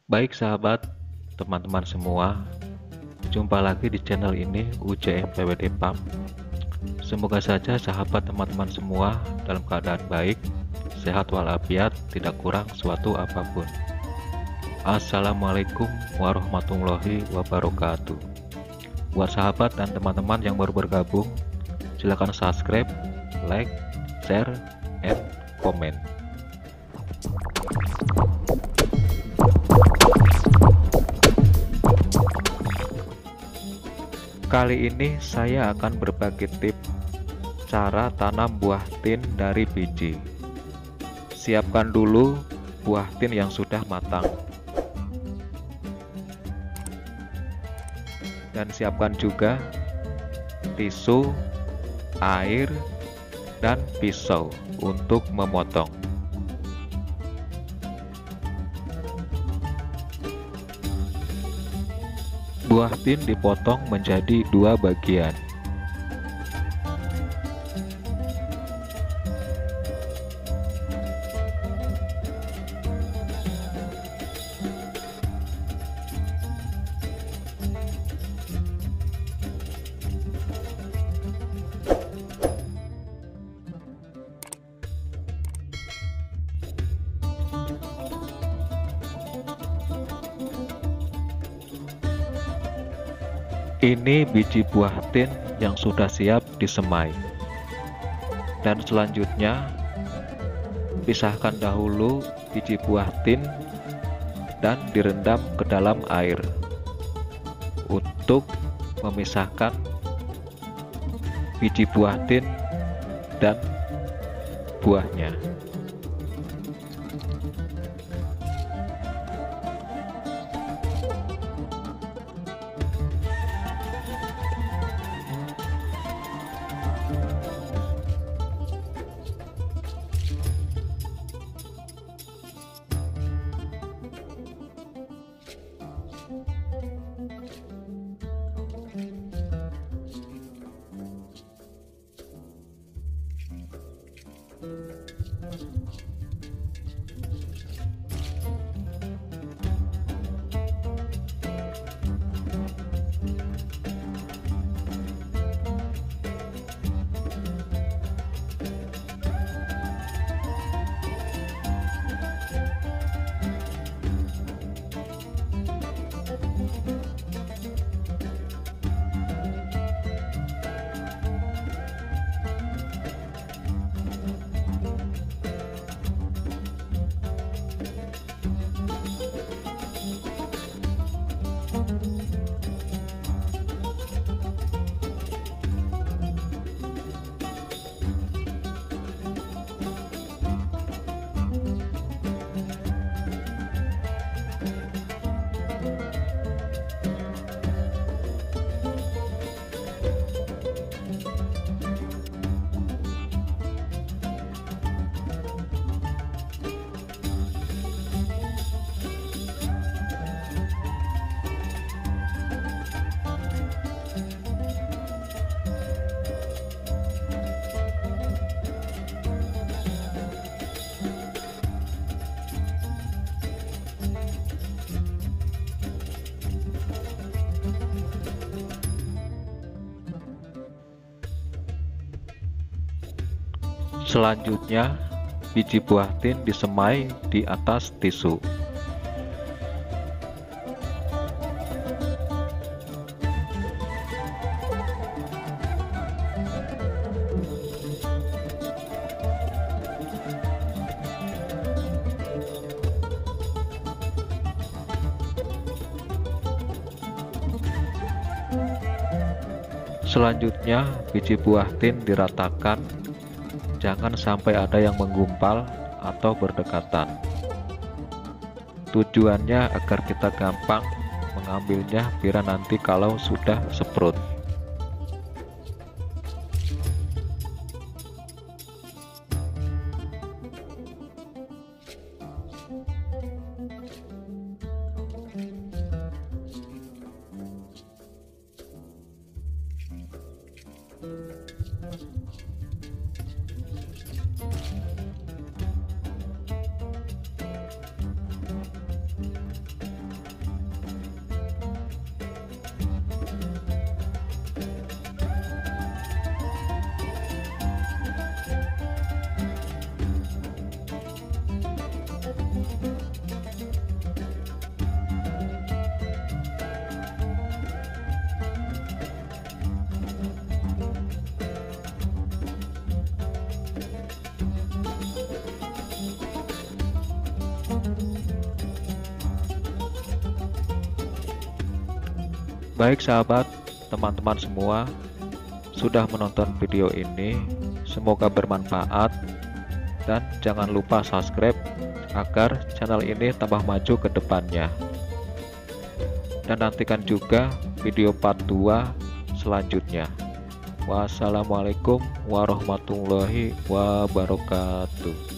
Baik sahabat, teman-teman semua, jumpa lagi di channel ini UJM PWD PAM. Semoga saja sahabat teman-teman semua dalam keadaan baik, sehat walafiat, tidak kurang suatu apapun. Assalamualaikum warahmatullahi wabarakatuh. Buat sahabat dan teman-teman yang baru bergabung, silakan subscribe, like, share, and komen. Kali ini saya akan berbagi tips cara tanam buah tin dari biji. Siapkan dulu buah tin yang sudah matang. Dan siapkan juga tisu, air, dan pisau untuk memotong. Buah tin dipotong menjadi dua bagian. Ini biji buah tin yang sudah siap disemai. Dan selanjutnya, pisahkan dahulu biji buah tin dan direndam ke dalam air untuk memisahkan biji buah tin dan buahnya. Selanjutnya, biji buah tin disemai di atas tisu. Selanjutnya, biji buah tin diratakan. Jangan sampai ada yang menggumpal atau berdekatan. Tujuannya agar kita gampang mengambilnya bila nanti kalau sudah semprot. Baik sahabat, teman-teman semua sudah menonton video ini, semoga bermanfaat dan jangan lupa subscribe agar channel ini tambah maju ke depannya. Dan nantikan juga video part 2 selanjutnya. Wassalamualaikum warahmatullahi wabarakatuh.